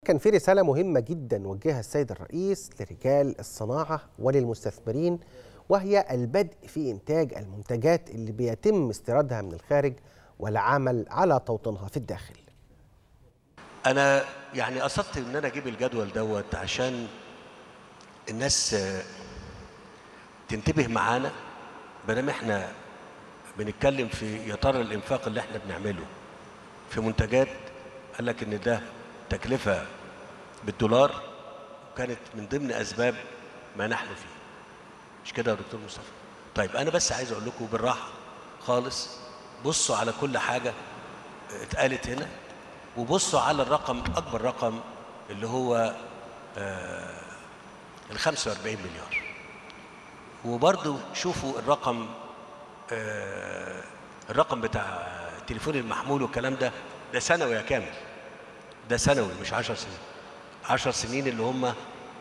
كان في رسالة مهمة جدا وجهها السيد الرئيس لرجال الصناعة وللمستثمرين، وهي البدء في إنتاج المنتجات اللي بيتم استيرادها من الخارج والعمل على توطينها في الداخل. أنا يعني قصدت إن أنا أجيب الجدول دوت عشان الناس تنتبه معانا، بينما إحنا بنتكلم في يا ترى الإنفاق اللي إحنا بنعمله في منتجات قال لك إن ده تكلفة بالدولار، وكانت من ضمن أسباب ما نحن فيه. مش كده يا دكتور مصطفى؟ طيب أنا بس عايز أقول لكم بالراحة خالص، بصوا على كل حاجة اتقالت هنا، وبصوا على الرقم، أكبر رقم اللي هو ال 45 مليار، وبرضو شوفوا الرقم بتاع التليفون المحمول والكلام ده سنوي يا كامل، ده سنوي مش 10 سنين. 10 سنين اللي هم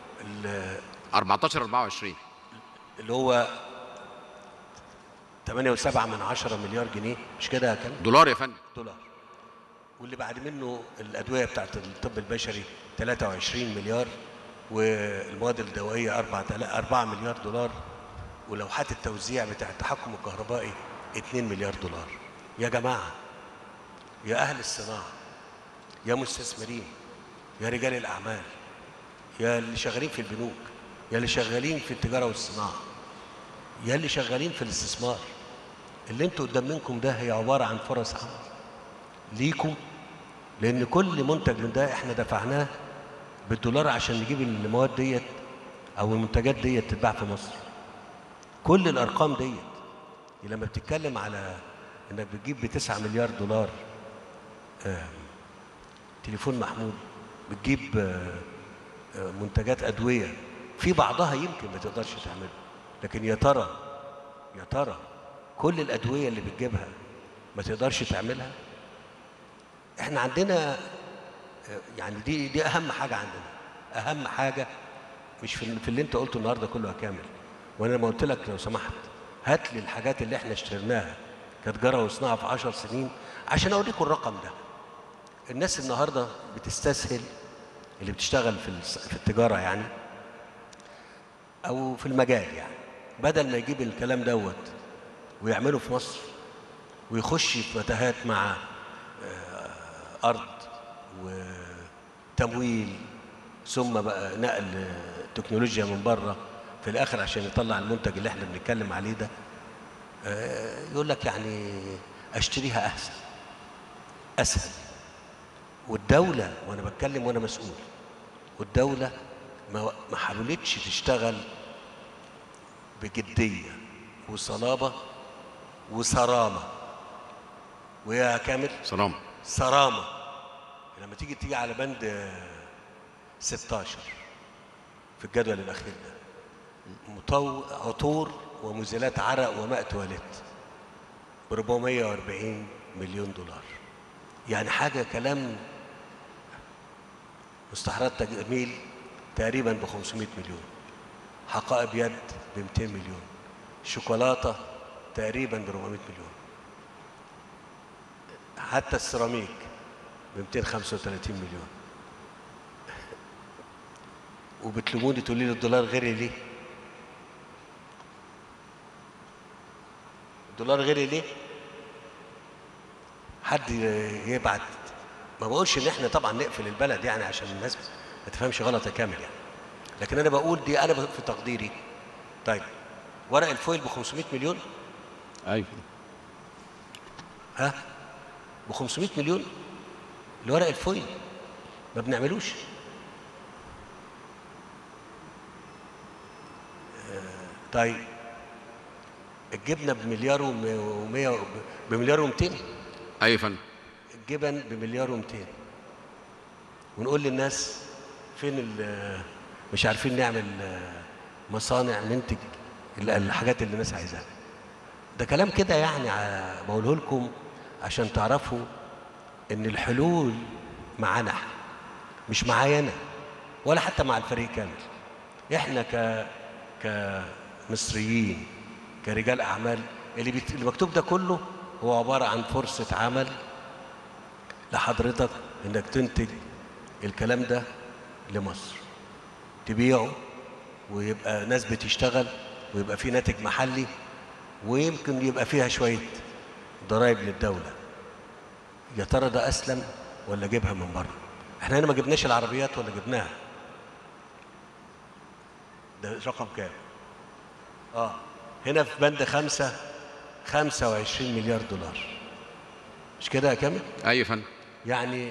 14-24 اللي هو 8.7 مليار جنيه، مش كده يا كامل؟ دولار يا فندم. دولار. واللي بعد منه الأدوية بتاعت الطب البشري 23 مليار، والمواد الدوائية 4 مليار دولار، ولوحات التوزيع بتاع التحكم الكهربائي 2 مليار دولار. يا جماعة، يا أهل الصناعة، يا مستثمرين، يا رجال الأعمال، يا اللي شغالين في البنوك، يا اللي شغالين في التجارة والصناعة، يا اللي شغالين في الاستثمار، اللي انتوا قدام منكم ده هي عبارة عن فرص عمل ليكم، لأن كل منتج من ده احنا دفعناه بالدولار عشان نجيب المواد ديت أو المنتجات ديت تتباع في مصر. كل الأرقام ديت لما بتتكلم على إنك بتجيب ب9 مليار دولار تليفون محمول، بتجيب منتجات أدوية في بعضها يمكن ما تقدرش تعمله، لكن يا ترى كل الأدوية اللي بتجيبها ما تقدرش تعملها؟ احنا عندنا يعني دي أهم حاجة عندنا، أهم حاجة مش في اللي انت قلته النهارده كله يا كامل. وانا لما قلت لك لو سمحت هات لي الحاجات اللي احنا اشتريناها كتجاره وصناعه في 10 سنين عشان اوريكم الرقم ده. الناس النهارده بتستسهل، اللي بتشتغل في التجاره يعني او في المجال، يعني بدل ما يجيب الكلام دوت ويعمله في مصر ويخش في متاهات مع ارض وتمويل ثم بقى نقل تكنولوجيا من بره في الاخر عشان يطلع المنتج اللي احنا بنتكلم عليه ده، يقول لك يعني اشتريها اسهل. والدوله، وانا بتكلم وانا مسؤول، والدوله ما حاولتش تشتغل بجديه وصلابه وصرامه. ويا كامل صرامه. لما تيجي على بند 16 في الجدول الأخير ده، عطور ومزيلات عرق وماء تواليت ب 440 مليون دولار، يعني حاجة كلام. مستحضرات تجميل تقريبا ب 500 مليون، حقائب يد ب 200 مليون، شوكولاتة تقريبا ب 400 مليون، حتى السيراميك ب 235 مليون. وبتلوموني تقولي لي الدولار غيري ليه؟ الدولار غيري ليه؟ حد يبعت، ما بقولش ان احنا طبعا نقفل البلد يعني عشان الناس ما تفهمش غلط يا كامل يعني، لكن انا بقول دي انا في تقديري. طيب ورق الفويل ب 500 مليون؟ ايوه. ها؟ ب 500 مليون لورق الفويل ما بنعملوش. طيب الجبنه بمليار بمليار و200. ايوه يا فندم. الجبن بمليار و200، ونقول للناس فين مش عارفين نعمل مصانع ننتج الحاجات اللي الناس عايزاها. ده كلام كده يعني بقوله لكم عشان تعرفوا ان الحلول معانا مش معايا انا ولا حتى مع الفريق كامل. احنا كمصريين كرجال اعمال اللي مكتوب ده كله هو عباره عن فرصه عمل لحضرتك انك تنتج الكلام ده لمصر، تبيعه ويبقى ناس بتشتغل ويبقى في ناتج محلي، ويمكن يبقى فيها شوية ضرائب للدولة. يا ترى ده أسلم ولا جيبها من بره؟ احنا هنا ما جبناش العربيات ولا جبناها؟ ده رقم كام؟ هنا في بند 25 مليار دولار، مش كده يا كامل؟ ايوه يا فندم. يعني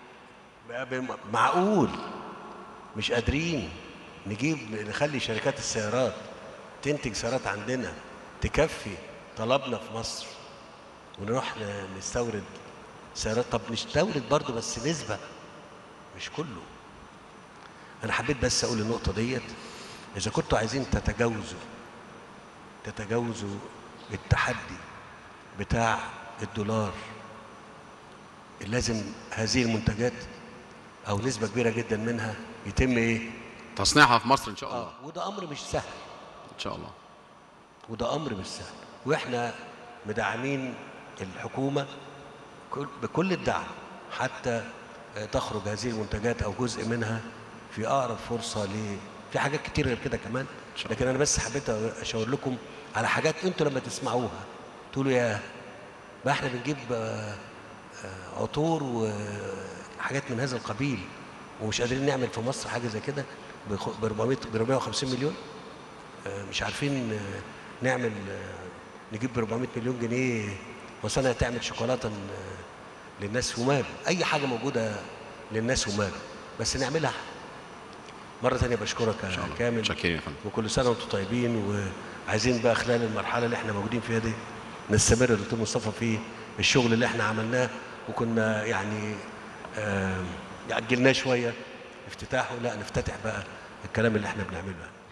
معقول مش قادرين نخلي شركات السيارات تنتج سيارات عندنا تكفي طلبنا في مصر، ونروح نستورد سيارات؟ طب نستورد برضه بس نسبة، مش كله. أنا حبيت بس أقول النقطة ديت، إذا كنتوا عايزين تتجاوزوا التحدي بتاع الدولار، لازم هذه المنتجات أو نسبة كبيرة جدا منها يتم إيه؟ تصنيعها في مصر ان شاء الله. وده أمر مش سهل ان شاء الله. وده أمر مش سهل، وإحنا مدعمين الحكومة بكل الدعم حتى تخرج هذه المنتجات أو جزء منها في أقرب فرصة. في حاجات كتير غير كده كمان، لكن أنا بس حبيت أشاور لكم على حاجات أنتوا لما تسمعوها تقولوا يا بقى إحنا بنجيب عطور وحاجات من هذا القبيل ومش قادرين نعمل في مصر حاجة زي كده ب 450 مليون، مش عارفين نعمل نجيب ب 400 مليون جنيه مصانع تعمل شوكولاته للناس وماله، اي حاجه موجوده للناس وماله، بس نعملها. مره ثانيه بشكرك يا كامل، شكرا يا فندم، وكل سنه وانتم طيبين. وعايزين بقى خلال المرحله اللي احنا موجودين فيها دي نستمر يا دكتور مصطفى في الشغل اللي احنا عملناه، وكنا يعني اجلناه شويه افتتاحه، لا نفتتح بقى الكلام اللي احنا بنعمله.